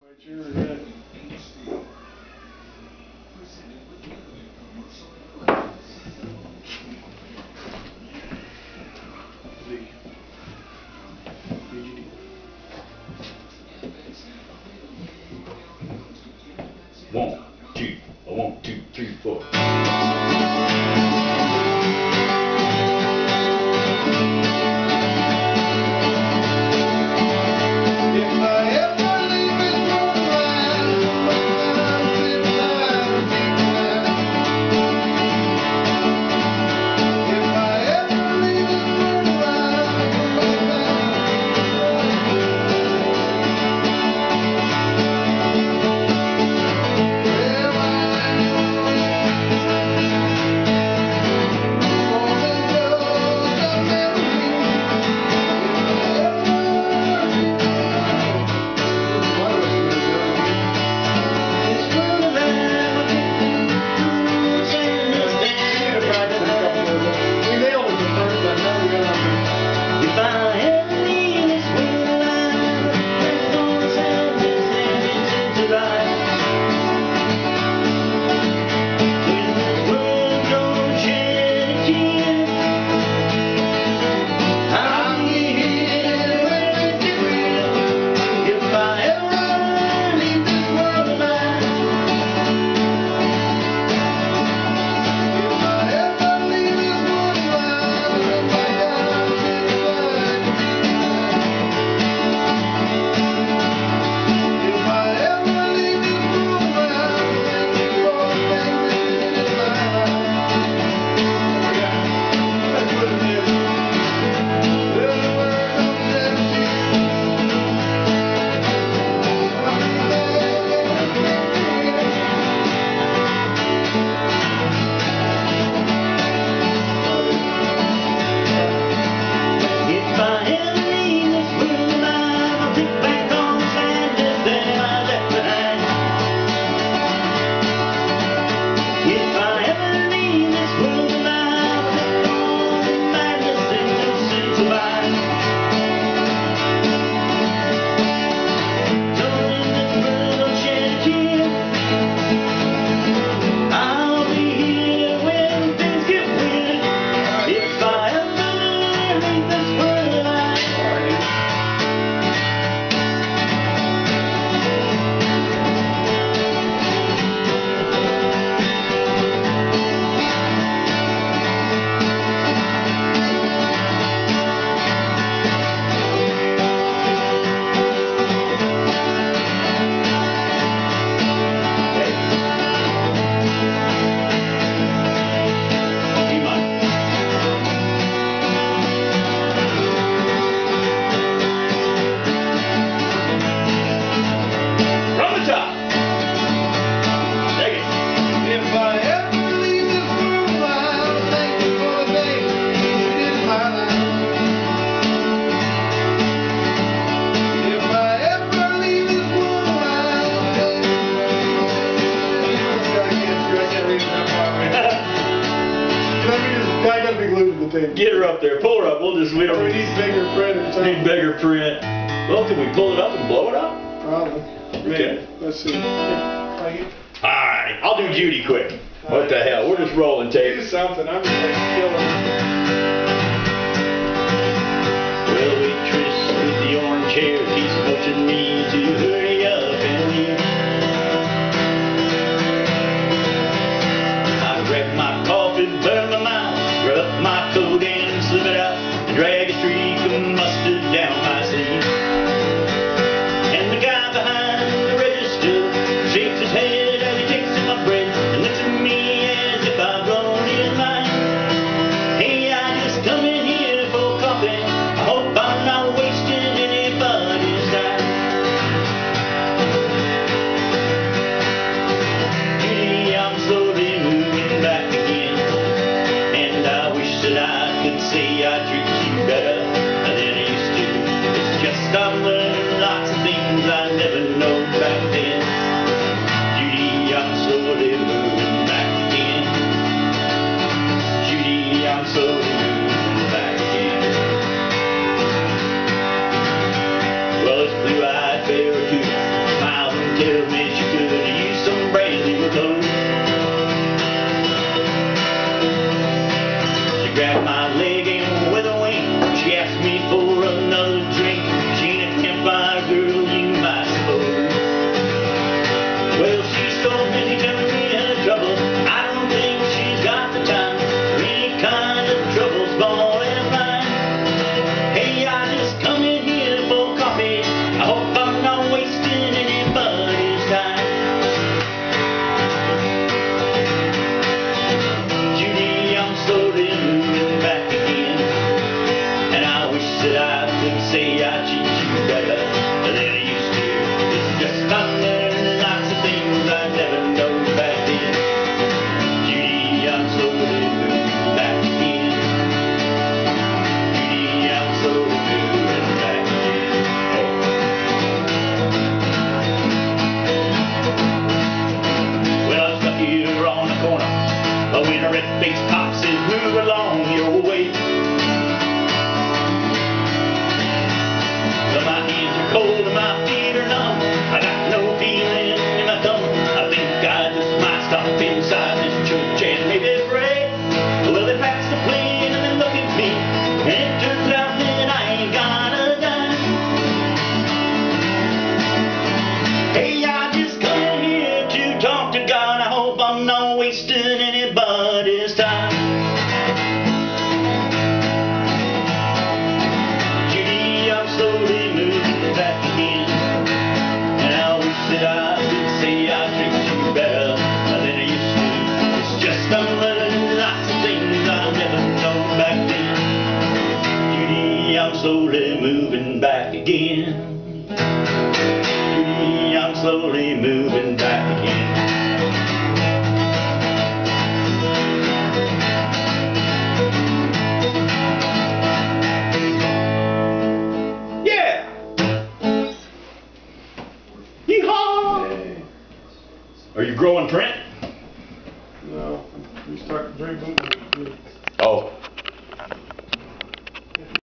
One, two, three, four. Get her up there. Pull her up. We need bigger print or something. Need bigger print. Well, can we pull it up and blow it up? Probably. Okay. Let's see. Alright. I'll do Judy quick. What the hell? We're just rolling tape. Do something. I'm just like killing. Well, waitress with the orange hair keeps pushing me to hurry up and leave. I grab my coffee, burn my mouth, rub my coat and slip it out, and drag a streak of mustard down my sleeve. And the guy behind the register shakes his head as he takes in my bread and looks at me as if I've blown his mind. Hey, I just come in here for coffee. I hope I'm not wasting anybody's time. Judy, I'm slowly moving back again, and I wish that I could say I treat you better than I used to. It's just I'm learning lots of things I never know back then. Judy, I'm slowly moving back again. Judy, I'm slowly moving back again. Well, it's blue-eyed barracuda, smiles and Hey, I just come here to talk to God. I hope I'm not wasting anybody's time. Judy, I'm slowly moving back again, and I wish that I could say I treat you better than I used to. It's just I'm learning lots of things I never known back then. Judy, I'm slowly moving back again. Judy, I'm slowly moving back again. Yeah! Yeehaw! Hey. Are you growing print? No, we start very moving.